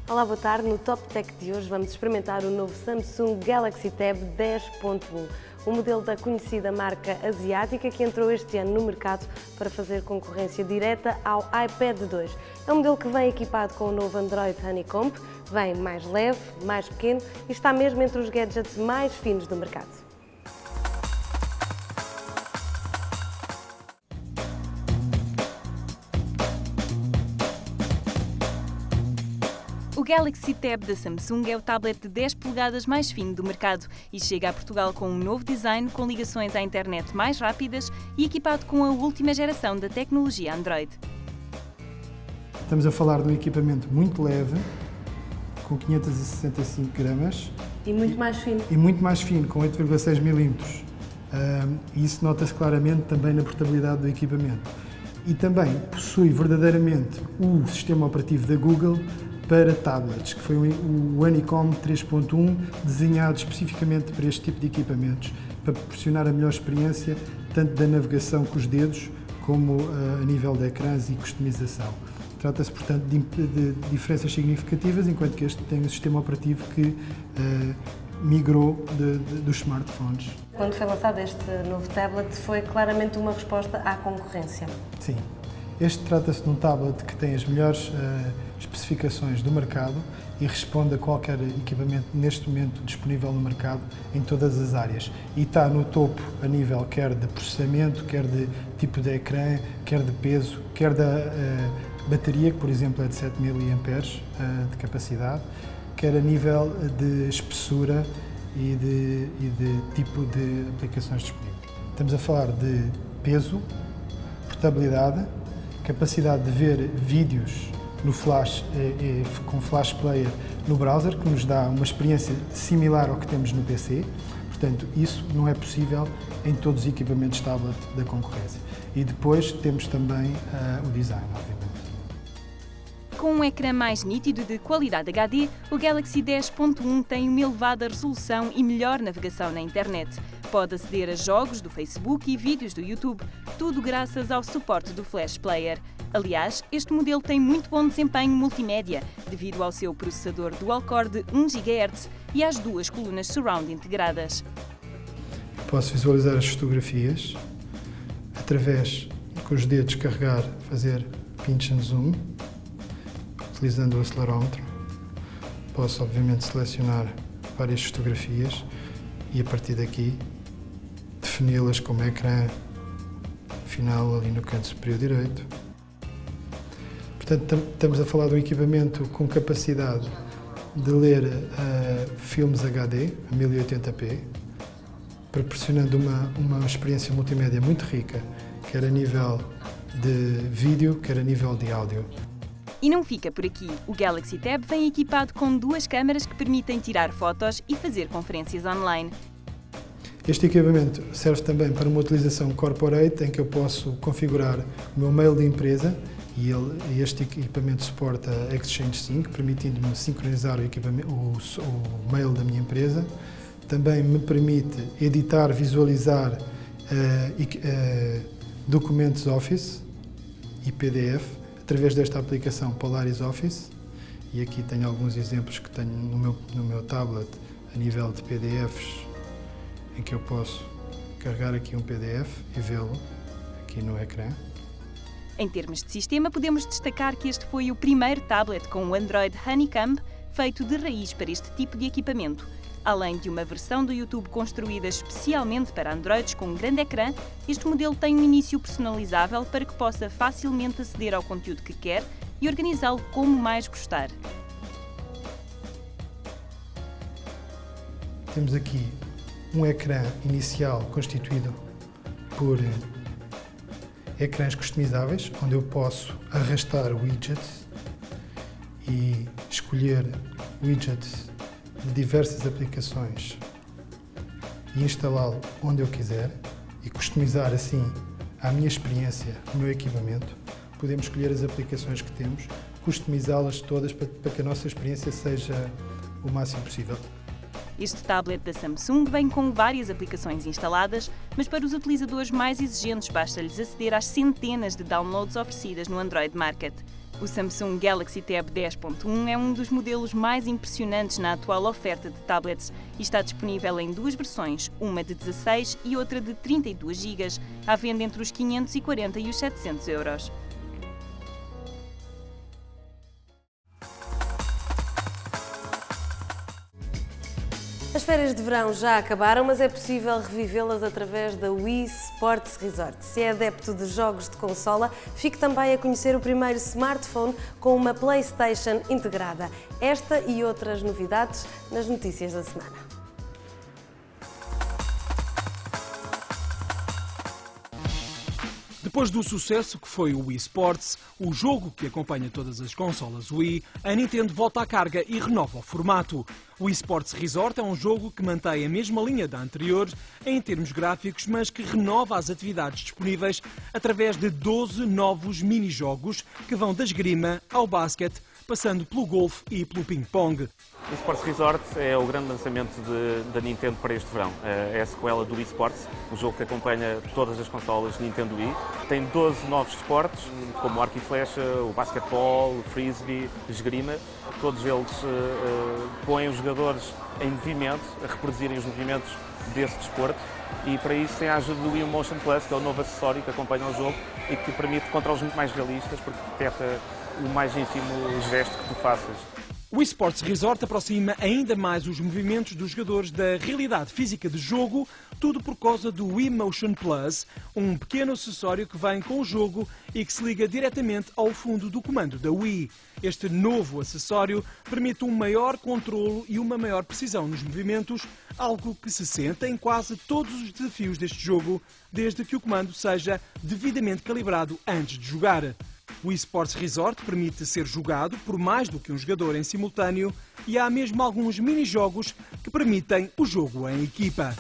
Olá, boa tarde. No Top Tech de hoje vamos experimentar o novo Samsung Galaxy Tab 10.1, o modelo da conhecida marca asiática que entrou este ano no mercado para fazer concorrência direta ao iPad 2. É um modelo que vem equipado com o novo Android Honeycomb, vem mais leve, mais pequeno e está mesmo entre os gadgets mais finos do mercado. O Galaxy Tab da Samsung é o tablet de 10 polegadas mais fino do mercado e chega a Portugal com um novo design, com ligações à internet mais rápidas e equipado com a última geração da tecnologia Android. Estamos a falar de um equipamento muito leve, com 565 gramas. E muito mais fino. E muito mais fino, com 8,6 milímetros. E isso nota-se claramente também na portabilidade do equipamento. E também possui verdadeiramente o sistema operativo da Google para tablets, que foi o Honeycomb 3.1, desenhado especificamente para este tipo de equipamentos, para proporcionar a melhor experiência, tanto da navegação com os dedos, como a nível de ecrãs e customização. Trata-se, portanto, de diferenças significativas, enquanto que este tem um sistema operativo que migrou dos smartphones. Quando foi lançado este novo tablet, foi claramente uma resposta à concorrência. Sim. Este trata-se de um tablet que tem as melhores especificações do mercado e responde a qualquer equipamento neste momento disponível no mercado em todas as áreas. E está no topo a nível quer de processamento, quer de tipo de ecrã, quer de peso, quer da bateria, que por exemplo é de 7000 mAh de capacidade, quer a nível de espessura e de tipo de aplicações disponíveis. Estamos a falar de peso, portabilidade, capacidade de ver vídeos no flash, com flash player no browser, que nos dá uma experiência similar ao que temos no PC. Portanto, isso não é possível em todos os equipamentos tablet da concorrência. E depois temos também o design, obviamente. Com um ecrã mais nítido de qualidade HD, o Galaxy 10.1 tem uma elevada resolução e melhor navegação na internet. Pode aceder a jogos do Facebook e vídeos do YouTube, tudo graças ao suporte do Flash Player. Aliás, este modelo tem muito bom desempenho multimédia, devido ao seu processador dual-core de 1 GHz e às duas colunas surround integradas. Posso visualizar as fotografias através, com os dedos, carregar, fazer pinch and zoom, utilizando o acelerómetro. Posso, obviamente, selecionar várias fotografias e, a partir daqui, defini-las como ecrã final ali no canto superior direito. Portanto, estamos a falar de um equipamento com capacidade de ler filmes HD a 1080p, proporcionando uma experiência multimédia muito rica, quer a nível de vídeo, quer a nível de áudio. E não fica por aqui. O Galaxy Tab vem equipado com duas câmaras que permitem tirar fotos e fazer conferências online. Este equipamento serve também para uma utilização corporate, em que eu posso configurar o meu mail de empresa e este equipamento suporta Exchange Sync, permitindo-me sincronizar o mail da minha empresa. Também me permite editar, visualizar documentos Office e PDF através desta aplicação Polaris Office. E aqui tenho alguns exemplos que tenho no meu tablet a nível de PDFs, em que eu posso carregar aqui um PDF e vê-lo aqui no ecrã. Em termos de sistema, podemos destacar que este foi o primeiro tablet com o Android Honeycomb feito de raiz para este tipo de equipamento. Além de uma versão do YouTube construída especialmente para Androids com um grande ecrã, este modelo tem um início personalizável para que possa facilmente aceder ao conteúdo que quer e organizá-lo como mais gostar. Temos aqui um ecrã inicial constituído por ecrãs customizáveis, onde eu posso arrastar widgets e escolher widgets de diversas aplicações e instalá-lo onde eu quiser e customizar assim a minha experiência no meu equipamento. Podemos escolher as aplicações que temos, customizá-las todas para que a nossa experiência seja o máximo possível. Este tablet da Samsung vem com várias aplicações instaladas, mas para os utilizadores mais exigentes basta-lhes aceder às centenas de downloads oferecidas no Android Market. O Samsung Galaxy Tab 10.1 é um dos modelos mais impressionantes na atual oferta de tablets e está disponível em duas versões, uma de 16 e outra de 32 GB, à venda entre os 540 e os 700 euros. As férias de verão já acabaram, mas é possível revivê-las através da Wii Sports Resort. Se é adepto de jogos de consola, fique também a conhecer o primeiro smartphone com uma PlayStation integrada. Esta e outras novidades nas notícias da semana. Depois do sucesso que foi o Wii Sports, o jogo que acompanha todas as consolas Wii, a Nintendo volta à carga e renova o formato. O Wii Sports Resort é um jogo que mantém a mesma linha da anterior em termos gráficos, mas que renova as atividades disponíveis através de 12 novos mini-jogos que vão da esgrima ao basquete, passando pelo golfe e pelo ping-pong. O Sports Resort é o grande lançamento da Nintendo para este verão. É a sequela do Wii Sports, o jogo que acompanha todas as consolas Nintendo Wii. Tem 12 novos esportes, como o arco e flecha, o basquetebol, o frisbee, esgrima. Todos eles põem os jogadores em movimento, a reproduzirem os movimentos desse desporto. E para isso tem a ajuda do Wii Motion Plus, que é o novo acessório que acompanha o jogo e que permite controles muito mais realistas, porque detecta o mais ínfimo gesto que tu faças. O Wii Sports Resort aproxima ainda mais os movimentos dos jogadores da realidade física de jogo, tudo por causa do Wii Motion Plus, um pequeno acessório que vem com o jogo e que se liga diretamente ao fundo do comando da Wii. Este novo acessório permite um maior controlo e uma maior precisão nos movimentos, algo que se sente em quase todos os desafios deste jogo, desde que o comando seja devidamente calibrado antes de jogar. O Wii Sports Resort permite ser jogado por mais do que um jogador em simultâneo e há mesmo alguns mini-jogos que permitem o jogo em equipa.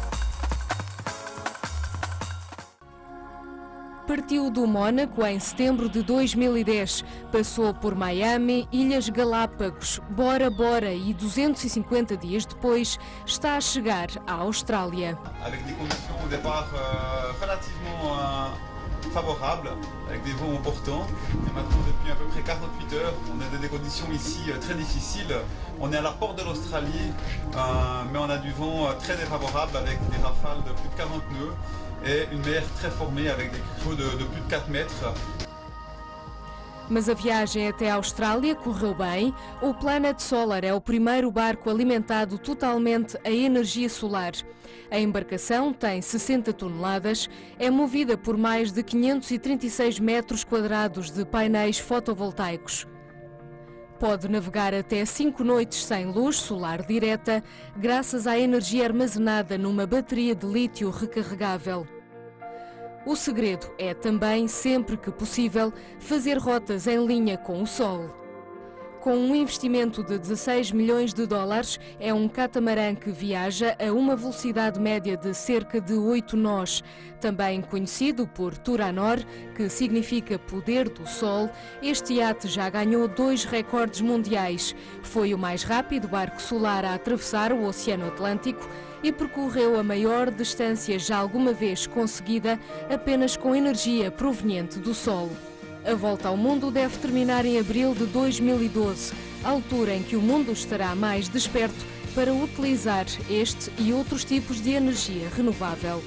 Partiu do Mónaco em setembro de 2010, passou por Miami, Ilhas Galápagos, Bora Bora e 250 dias depois está a chegar à Austrália. Avec des conditions au départ relativement favorables, avec des vents importants. Et maintenant, depuis à peu près 48 heures, on a des conditions ici très difficiles. On est à la porte de l'Australie, mais on a du vent très défavorable avec des rafales de plus de 40 nœuds et une mer très formée avec des chevaux de plus de 4 mètres. Mas a viagem até a Austrália correu bem. O Planet Solar é o primeiro barco alimentado totalmente a energia solar. A embarcação tem 60 toneladas, é movida por mais de 536 metros quadrados de painéis fotovoltaicos. Pode navegar até 5 noites sem luz solar direta, graças à energia armazenada numa bateria de lítio recarregável. O segredo é também, sempre que possível, fazer rotas em linha com o Sol. Com um investimento de 16 milhões de dólares, é um catamarã que viaja a uma velocidade média de cerca de 8 nós. Também conhecido por Turanor, que significa poder do Sol, este iate já ganhou 2 recordes mundiais. Foi o mais rápido barco solar a atravessar o Oceano Atlântico e percorreu a maior distância já alguma vez conseguida apenas com energia proveniente do Sol. A volta ao mundo deve terminar em abril de 2012, altura em que o mundo estará mais desperto para utilizar este e outros tipos de energia renovável.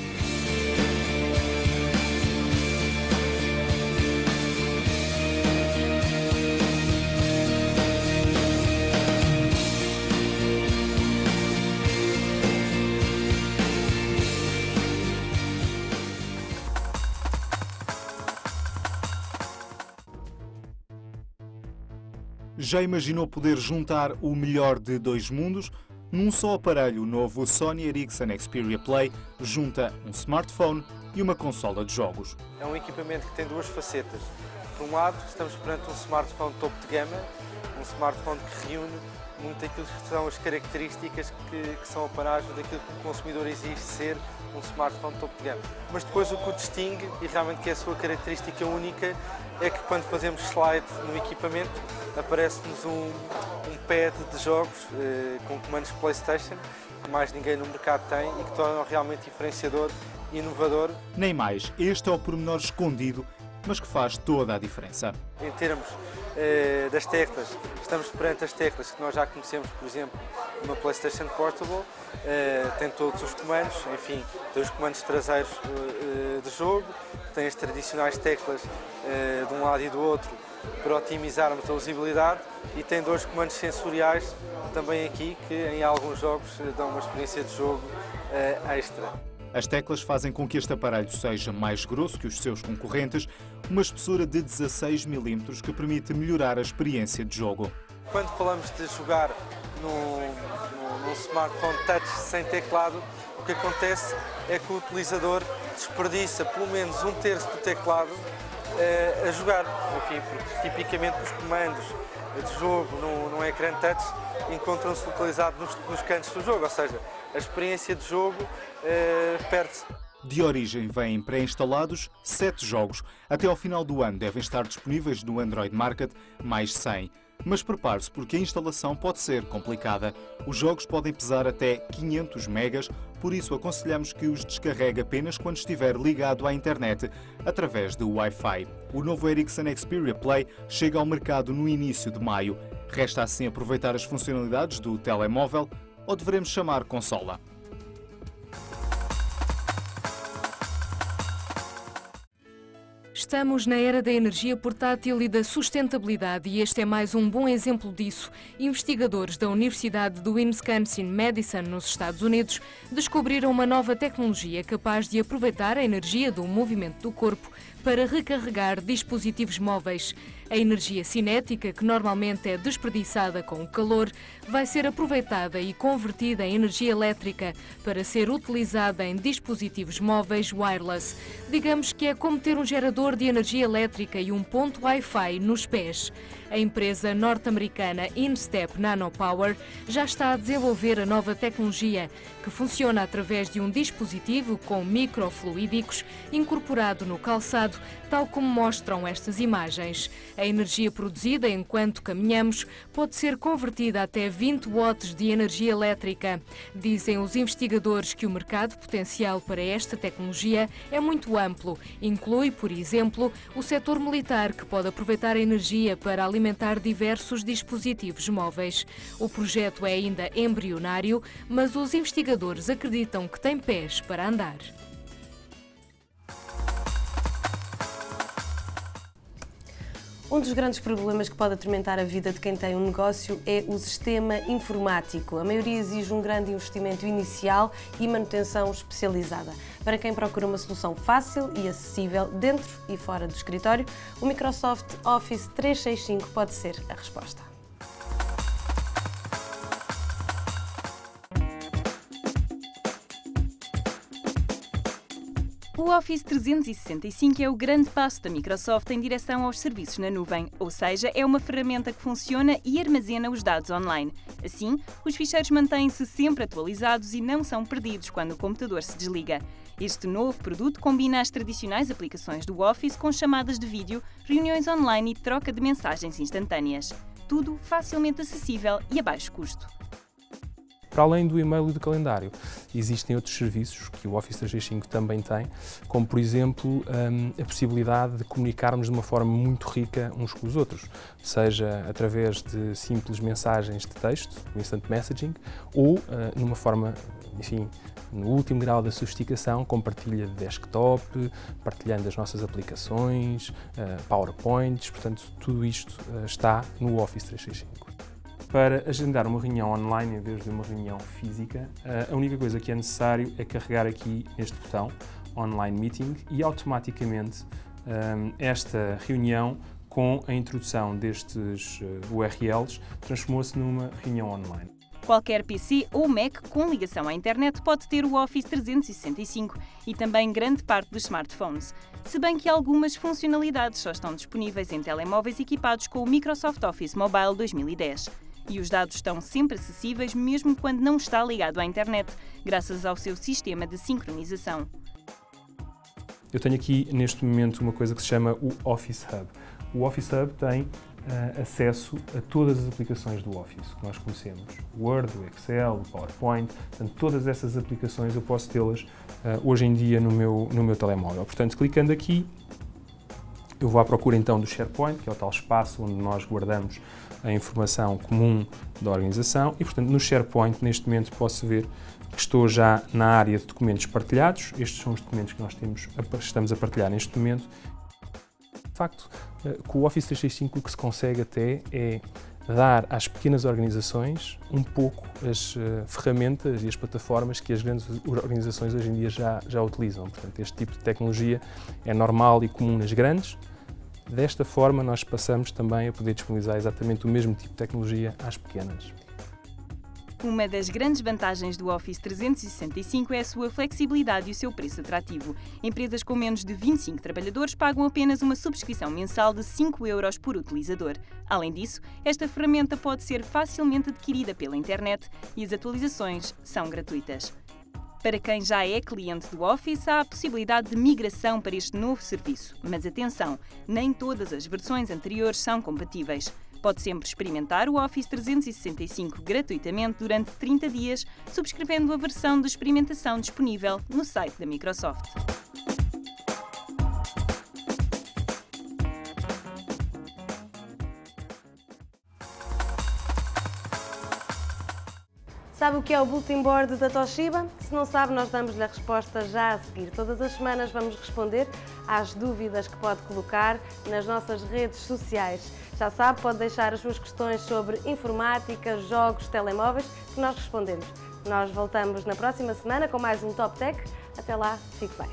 Já imaginou poder juntar o melhor de 2 mundos? Num só aparelho, o novo Sony Ericsson Xperia Play junta um smartphone e uma consola de jogos. É um equipamento que tem 2 facetas. Por um lado, estamos perante um smartphone topo de gama, um smartphone que reúne muito aquilo que são as características que são a paragem daquilo que o consumidor exige ser um smartphone topo de gama. Mas depois o que o distingue, e realmente que é a sua característica única, é que quando fazemos slide no equipamento, aparece-nos um pad de jogos com comandos PlayStation, que mais ninguém no mercado tem e que torna realmente diferenciador e inovador. Nem mais, este é o pormenor escondido mas que faz toda a diferença. Em termos das teclas, estamos perante as teclas que nós já conhecemos, por exemplo, numa PlayStation Portable, tem todos os comandos, enfim, tem os comandos traseiros de jogo, tem as tradicionais teclas de um lado e do outro para otimizarmos a usabilidade e tem 2 comandos sensoriais também aqui que em alguns jogos dão uma experiência de jogo extra. As teclas fazem com que este aparelho seja mais grosso que os seus concorrentes, uma espessura de 16 mm que permite melhorar a experiência de jogo. Quando falamos de jogar num smartphone touch sem teclado, o que acontece é que o utilizador desperdiça pelo menos 1/3 do teclado a jogar. Enfim, porque tipicamente os comandos de jogo num ecrã touch encontram-se localizados nos cantos do jogo, ou seja, a experiência de jogo perde-se. De origem vêm pré-instalados 7 jogos. Até ao final do ano devem estar disponíveis no Android Market mais 100. Mas prepare-se porque a instalação pode ser complicada. Os jogos podem pesar até 500 megas, por isso aconselhamos que os descarregue apenas quando estiver ligado à internet, através do Wi-Fi. O novo Ericsson Xperia Play chega ao mercado no início de maio. Resta assim aproveitar as funcionalidades do telemóvel ou deveremos chamar consola. Estamos na era da energia portátil e da sustentabilidade e este é mais um bom exemplo disso. Investigadores da Universidade do Wisconsin-Madison, nos Estados Unidos, descobriram uma nova tecnologia capaz de aproveitar a energia do movimento do corpo para recarregar dispositivos móveis. A energia cinética, que normalmente é desperdiçada com o calor, vai ser aproveitada e convertida em energia elétrica para ser utilizada em dispositivos móveis wireless. Digamos que é como ter um gerador de energia elétrica e um ponto Wi-Fi nos pés. A empresa norte-americana InStep Nanopower já está a desenvolver a nova tecnologia, que funciona através de um dispositivo com microfluídicos incorporado no calçado, tal como mostram estas imagens. A energia produzida enquanto caminhamos pode ser convertida até 20 watts de energia elétrica. Dizem os investigadores que o mercado potencial para esta tecnologia é muito amplo. Inclui, por exemplo, o setor militar, que pode aproveitar a energia para alimentar diversos dispositivos móveis. O projeto é ainda embrionário, mas os investigadores acreditam que tem pés para andar. Um dos grandes problemas que pode atormentar a vida de quem tem um negócio é o sistema informático. A maioria exige um grande investimento inicial e manutenção especializada. Para quem procura uma solução fácil e acessível dentro e fora do escritório, o Microsoft Office 365 pode ser a resposta. O Office 365 é o grande passo da Microsoft em direção aos serviços na nuvem, ou seja, é uma ferramenta que funciona e armazena os dados online. Assim, os ficheiros mantêm-se sempre atualizados e não são perdidos quando o computador se desliga. Este novo produto combina as tradicionais aplicações do Office com chamadas de vídeo, reuniões online e troca de mensagens instantâneas. Tudo facilmente acessível e a baixo custo. Para além do e-mail e do calendário, existem outros serviços que o Office 365 também tem, como por exemplo a possibilidade de comunicarmos de uma forma muito rica uns com os outros, seja através de simples mensagens de texto, o Instant Messaging, ou numa forma, enfim, no último grau da sofisticação, com partilha de desktop, partilhando as nossas aplicações, PowerPoints, portanto tudo isto está no Office 365. Para agendar uma reunião online em vez de uma reunião física, a única coisa que é necessário é carregar aqui neste botão Online Meeting e automaticamente esta reunião, com a introdução destes URLs, transformou-se numa reunião online. Qualquer PC ou Mac com ligação à internet pode ter o Office 365 e também grande parte dos smartphones, se bem que algumas funcionalidades só estão disponíveis em telemóveis equipados com o Microsoft Office Mobile 2010. E os dados estão sempre acessíveis mesmo quando não está ligado à internet, graças ao seu sistema de sincronização. Eu tenho aqui neste momento uma coisa que se chama o Office Hub. O Office Hub tem acesso a todas as aplicações do Office que nós conhecemos. O Word, o Excel, o PowerPoint, portanto, todas essas aplicações eu posso tê-las hoje em dia no meu telemóvel. Portanto, clicando aqui, Eu vou à procura então do SharePoint, que é o tal espaço onde nós guardamos a informação comum da organização e, portanto, no SharePoint, neste momento, posso ver que estou já na área de documentos partilhados. Estes são os documentos que nós estamos a partilhar neste momento. De facto, com o Office 365 o que se consegue até é dar às pequenas organizações um pouco as ferramentas e as plataformas que as grandes organizações hoje em dia já utilizam. Portanto, este tipo de tecnologia é normal e comum nas grandes. Desta forma, nós passamos também a poder disponibilizar exatamente o mesmo tipo de tecnologia às pequenas. Uma das grandes vantagens do Office 365 é a sua flexibilidade e o seu preço atrativo. Empresas com menos de 25 trabalhadores pagam apenas uma subscrição mensal de 5 € por utilizador. Além disso, esta ferramenta pode ser facilmente adquirida pela internet e as atualizações são gratuitas. Para quem já é cliente do Office, há a possibilidade de migração para este novo serviço. Mas atenção, nem todas as versões anteriores são compatíveis. Pode sempre experimentar o Office 365 gratuitamente durante 30 dias, subscrevendo a versão de experimentação disponível no site da Microsoft. Sabe o que é o Bulletin Board da Toshiba? Se não sabe, nós damos-lhe a resposta já a seguir. Todas as semanas vamos responder às dúvidas que pode colocar nas nossas redes sociais. Já sabe, pode deixar as suas questões sobre informática, jogos, telemóveis, que nós respondemos. Nós voltamos na próxima semana com mais um Top Tech. Até lá, fique bem.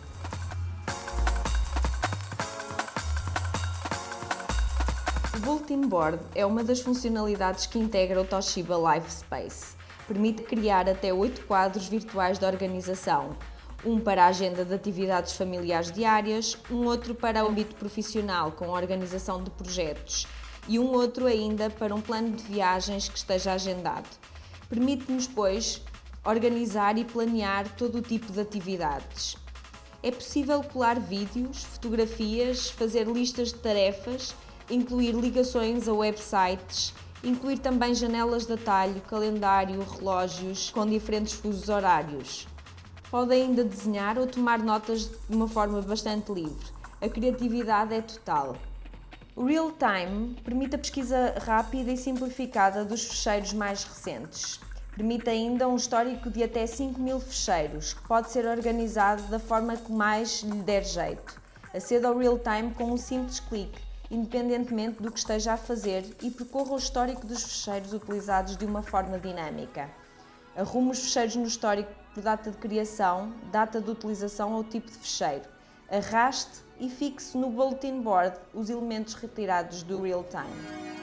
O Bulletin Board é uma das funcionalidades que integra o Toshiba Live Space. Permite criar até 8 quadros virtuais de organização, um para a agenda de atividades familiares diárias, um outro para o âmbito profissional com a organização de projetos e um outro ainda para um plano de viagens que esteja agendado. Permite-nos, pois, organizar e planear todo o tipo de atividades. É possível colar vídeos, fotografias, fazer listas de tarefas, incluir ligações a websites, incluir também janelas de atalho, calendário, relógios com diferentes fusos horários. Pode ainda desenhar ou tomar notas de uma forma bastante livre. A criatividade é total. O Real Time permite a pesquisa rápida e simplificada dos fecheiros mais recentes. Permite ainda um histórico de até 5.000 fecheiros, que pode ser organizado da forma que mais lhe der jeito. Aceda ao Real Time com um simples clique, independentemente do que esteja a fazer, e percorra o histórico dos fecheiros utilizados de uma forma dinâmica. Arrume os fecheiros no histórico por data de criação, data de utilização ou tipo de fecheiro. Arraste e fixe no Bulletin Board os elementos retirados do Real Time.